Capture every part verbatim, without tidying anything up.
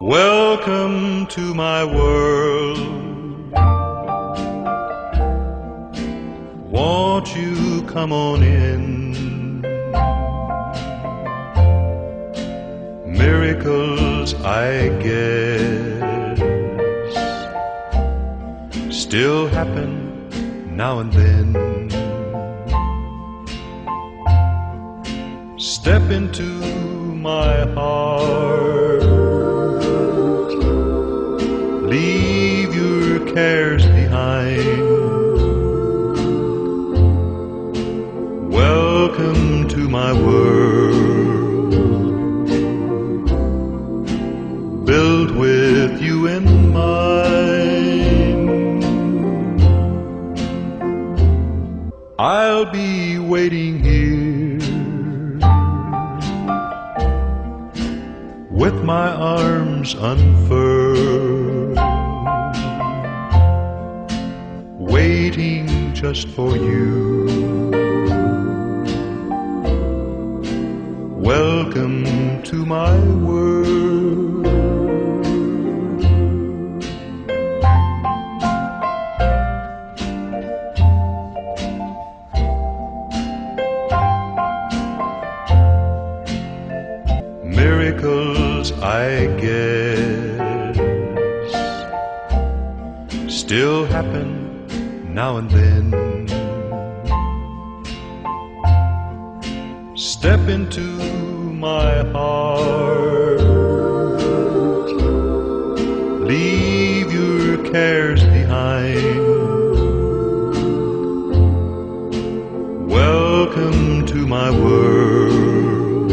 Welcome to my world. Won't you come on in? Miracles, I guess, still happen now and then. Step into my heart, leave your cares behind. Welcome to my world, built with you in mind. I'll be waiting here with my arms unfurled, waiting just for you. Welcome to my world. Miracles, I guess, still happen now and then. Step into my heart, leave your cares behind. Welcome to my world,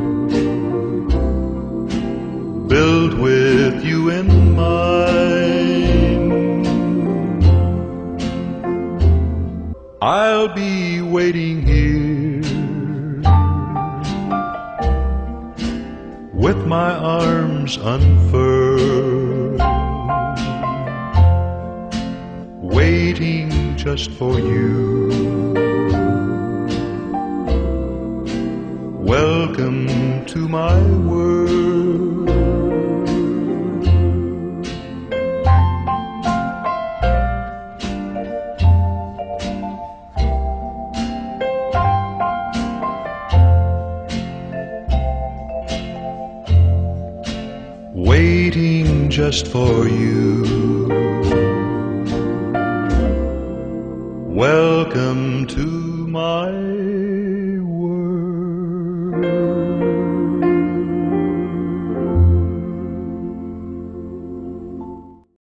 built with you in mind. I'll be waiting here with my arms unfurled, waiting just for you. Welcome to my world. Waiting just for you. Welcome to my